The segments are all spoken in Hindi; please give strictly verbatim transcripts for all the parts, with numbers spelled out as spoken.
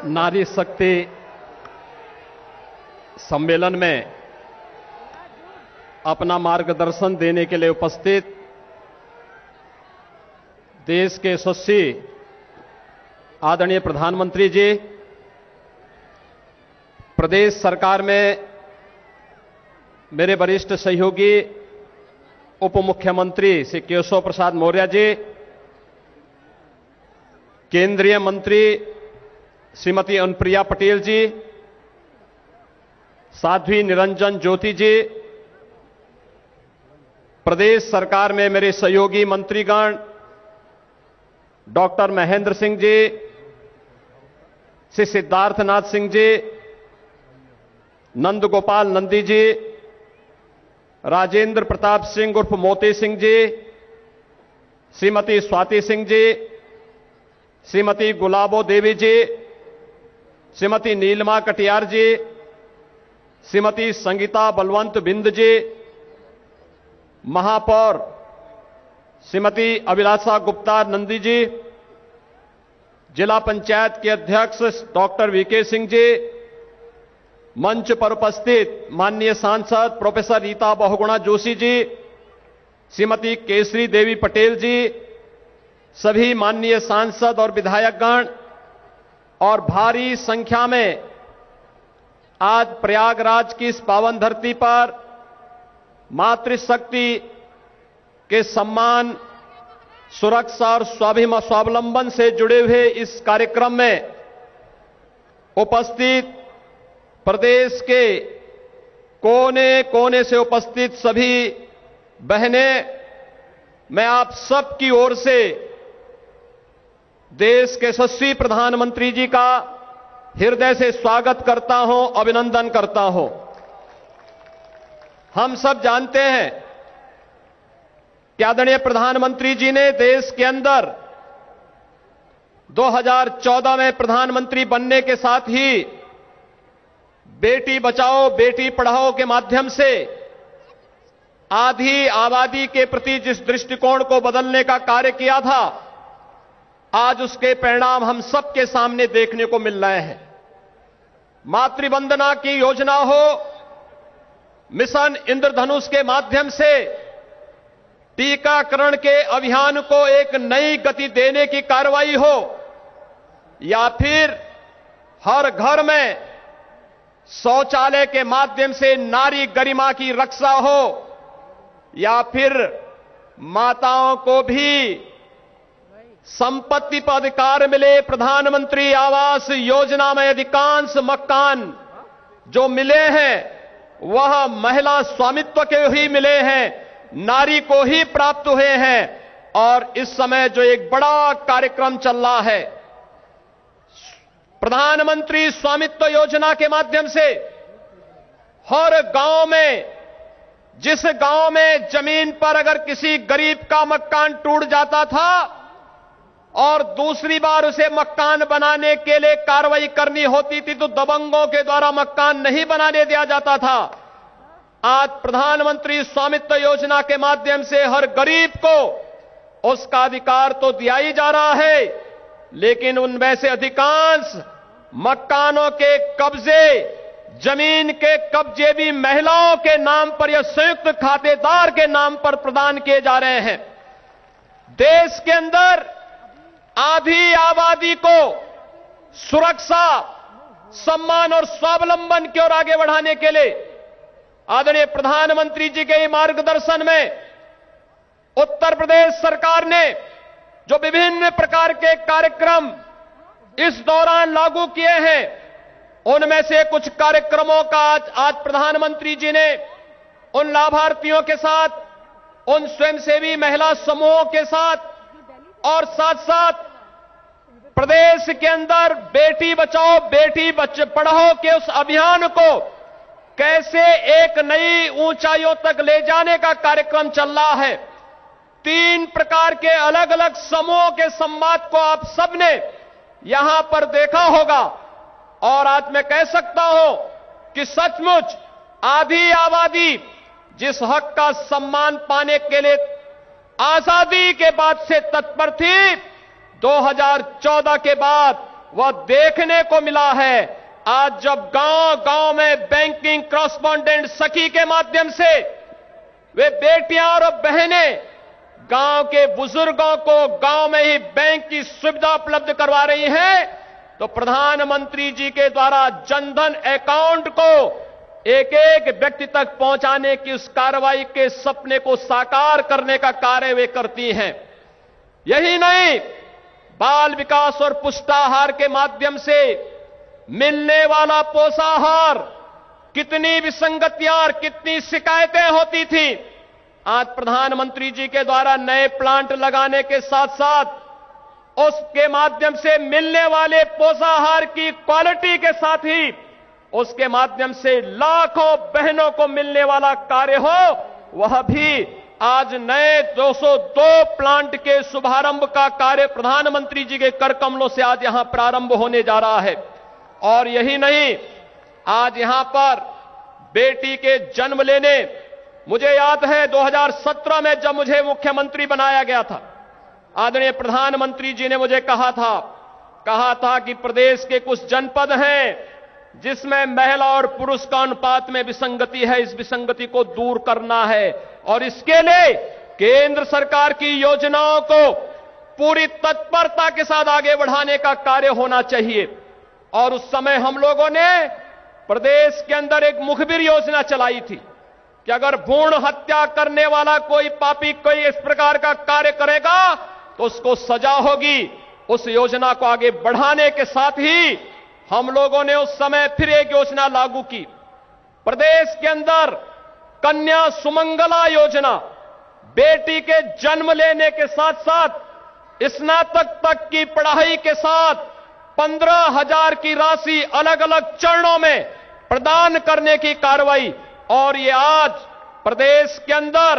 नारी शक्ति सम्मेलन में अपना मार्गदर्शन देने के लिए उपस्थित देश के यशस्वी आदरणीय प्रधानमंत्री जी, प्रदेश सरकार में मेरे वरिष्ठ सहयोगी उप मुख्यमंत्री श्री केशव प्रसाद मौर्य जी, केंद्रीय मंत्री श्रीमती अनुप्रिया पटेल जी, साध्वी निरंजन ज्योति जी, प्रदेश सरकार में मेरे सहयोगी मंत्रीगण डॉक्टर महेंद्र सिंह जी, श्री सिद्धार्थनाथ सिंह जी, नंद गोपाल नंदी जी, राजेंद्र प्रताप सिंह उर्फ मोती सिंह जी, श्रीमती स्वाति सिंह जी, श्रीमती गुलाबो देवी जी, श्रीमती नीलमा कटियार जी, श्रीमती संगीता बलवंत बिंद जी, महापौर श्रीमती अभिलाषा गुप्ता नंदी जी, जिला पंचायत के अध्यक्ष डॉक्टर वीके सिंह जी, मंच पर उपस्थित माननीय सांसद प्रोफेसर रीता बहुगुणा जोशी जी, श्रीमती केसरी देवी पटेल जी, सभी माननीय सांसद और विधायकगण और भारी संख्या में आज प्रयागराज की इस पावन धरती पर मातृशक्ति के सम्मान, सुरक्षा और स्वाभिमान स्वावलंबन से जुड़े हुए इस कार्यक्रम में उपस्थित प्रदेश के कोने कोने से उपस्थित सभी बहनें, मैं आप सब की ओर से देश के यशस्वी प्रधानमंत्री जी का हृदय से स्वागत करता हूं, अभिनंदन करता हूं। हम सब जानते हैं कि आदरणीय प्रधानमंत्री जी ने देश के अंदर दो हज़ार चौदह में प्रधानमंत्री बनने के साथ ही बेटी बचाओ बेटी पढ़ाओ के माध्यम से आधी आबादी के प्रति जिस दृष्टिकोण को बदलने का कार्य किया था, आज उसके परिणाम हम सबके सामने देखने को मिल रहे हैं। मातृवंदना की योजना हो, मिशन इंद्रधनुष के माध्यम से टीकाकरण के अभियान को एक नई गति देने की कार्रवाई हो, या फिर हर घर में शौचालय के माध्यम से नारी गरिमा की रक्षा हो, या फिर माताओं को भी संपत्ति पर अधिकार मिले। प्रधानमंत्री आवास योजना में अधिकांश मकान जो मिले हैं वह महिला स्वामित्व के ही मिले हैं, नारी को ही प्राप्त हुए हैं। और इस समय जो एक बड़ा कार्यक्रम चल रहा है, प्रधानमंत्री स्वामित्व योजना के माध्यम से हर गांव में, जिस गांव में जमीन पर अगर किसी गरीब का मकान टूट जाता था और दूसरी बार उसे मकान बनाने के लिए कार्रवाई करनी होती थी तो दबंगों के द्वारा मकान नहीं बनाने दिया जाता था, आज प्रधानमंत्री स्वामित्व योजना के माध्यम से हर गरीब को उसका अधिकार तो दिया ही जा रहा है, लेकिन उनमें से अधिकांश मकानों के कब्जे, जमीन के कब्जे भी महिलाओं के नाम पर या संयुक्त खातेदार के नाम पर प्रदान किए जा रहे हैं। देश के अंदर आधी आबादी को सुरक्षा, सम्मान और स्वावलंबन की ओर आगे बढ़ाने के लिए आदरणीय प्रधानमंत्री जी के मार्गदर्शन में उत्तर प्रदेश सरकार ने जो विभिन्न प्रकार के कार्यक्रम इस दौरान लागू किए हैं, उनमें से कुछ कार्यक्रमों का आज, आज प्रधानमंत्री जी ने उन लाभार्थियों के साथ, उन स्वयंसेवी महिला समूहों के साथ और साथ साथ प्रदेश के अंदर बेटी बचाओ बेटी बच पढ़ाओ के उस अभियान को कैसे एक नई ऊंचाइयों तक ले जाने का कार्यक्रम चल रहा है। तीन प्रकार के अलग अलग समूहों के संवाद को आप सबने यहां पर देखा होगा, और आज मैं कह सकता हूं कि सचमुच आधी आबादी जिस हक का सम्मान पाने के लिए आजादी के बाद से तत्पर थी, दो हज़ार चौदह के बाद वह देखने को मिला है। आज जब गांव गांव में बैंकिंग कॉरेस्पॉन्डेंट सखी के माध्यम से वे बेटियां और बहनें गांव के बुजुर्गों को गांव में ही बैंक की सुविधा उपलब्ध करवा रही हैं, तो प्रधानमंत्री जी के द्वारा जनधन अकाउंट को एक एक व्यक्ति तक पहुंचाने की उस कार्रवाई के सपने को साकार करने का कार्य वे करती हैं। यही नहीं, बाल विकास और पुष्टाहार के माध्यम से मिलने वाला पोषाहार, कितनी विसंगतियां और कितनी शिकायतें होती थी, आज प्रधानमंत्री जी के द्वारा नए प्लांट लगाने के साथ साथ उसके माध्यम से मिलने वाले पोषाहार की क्वालिटी के साथ ही उसके माध्यम से लाखों बहनों को मिलने वाला कार्य हो, वह भी आज नए दो सौ दो प्लांट के शुभारंभ का कार्य प्रधानमंत्री जी के कर कमलों से आज यहां प्रारंभ होने जा रहा है। और यही नहीं, आज यहां पर बेटी के जन्म लेने, मुझे याद है दो हज़ार सत्रह में जब मुझे मुख्यमंत्री बनाया गया था, आदरणीय प्रधानमंत्री जी ने मुझे कहा था कहा था कि प्रदेश के कुछ जनपद हैं जिसमें महिला और पुरुष का अनुपात में विसंगति है, इस विसंगति को दूर करना है और इसके लिए केंद्र सरकार की योजनाओं को पूरी तत्परता के साथ आगे बढ़ाने का कार्य होना चाहिए। और उस समय हम लोगों ने प्रदेश के अंदर एक मुखबिर योजना चलाई थी कि अगर भ्रूण हत्या करने वाला कोई पापी कोई इस प्रकार का कार्य करेगा तो उसको सजा होगी। उस योजना को आगे बढ़ाने के साथ ही हम लोगों ने उस समय फिर एक योजना लागू की। प्रदेश के अंदर कन्या सुमंगला योजना, बेटी के जन्म लेने के साथ साथ स्नातक तक की पढ़ाई के साथ पंद्रह हजार की राशि अलग अलग चरणों में प्रदान करने की कार्रवाई, और ये आज प्रदेश के अंदर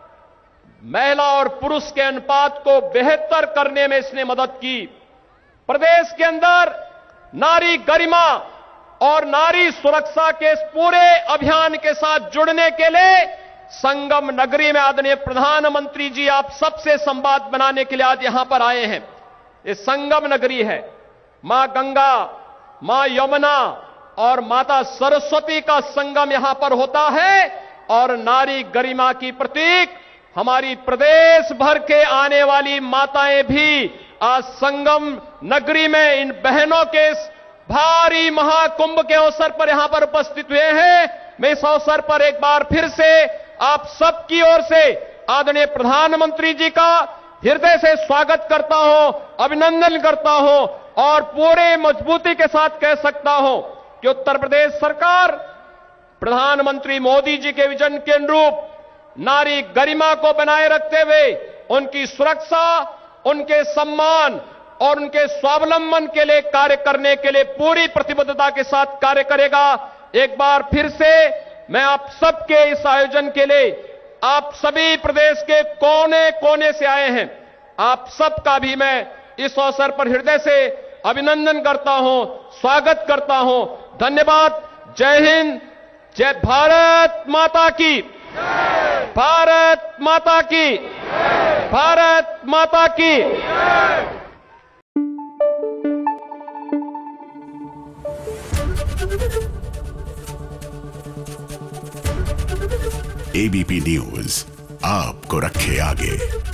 महिला और पुरुष के अनुपात को बेहतर करने में इसने मदद की। प्रदेश के अंदर नारी गरिमा और नारी सुरक्षा के इस पूरे अभियान के साथ जुड़ने के लिए संगम नगरी में आदरणीय प्रधानमंत्री जी आप सबसे संवाद बनाने के लिए आज यहां पर आए हैं। ये संगम नगरी है, मां गंगा, मां यमुना और माता सरस्वती का संगम यहां पर होता है और नारी गरिमा की प्रतीक हमारी प्रदेश भर के आने वाली माताएं भी आज संगम नगरी में इन बहनों के इस भारी महाकुंभ के अवसर पर यहां पर उपस्थित हुए हैं। मैं इस अवसर पर एक बार फिर से आप सबकी ओर से आदरणीय प्रधानमंत्री जी का हृदय से स्वागत करता हूं, अभिनंदन करता हूं और पूरे मजबूती के साथ कह सकता हूं कि उत्तर प्रदेश सरकार प्रधानमंत्री मोदी जी के विजन के अनुरूप नारी गरिमा को बनाए रखते हुए उनकी सुरक्षा, उनके सम्मान और उनके स्वावलंबन के लिए कार्य करने के लिए पूरी प्रतिबद्धता के साथ कार्य करेगा। एक बार फिर से मैं आप सबके इस आयोजन के लिए, आप सभी प्रदेश के कोने कोने से आए हैं, आप सबका भी मैं इस अवसर पर हृदय से अभिनंदन करता हूं, स्वागत करता हूं। धन्यवाद। जय हिंद, जय भारत माता की, भारत माता की, भारत माता की। एबीपी न्यूज आपको रखे आगे।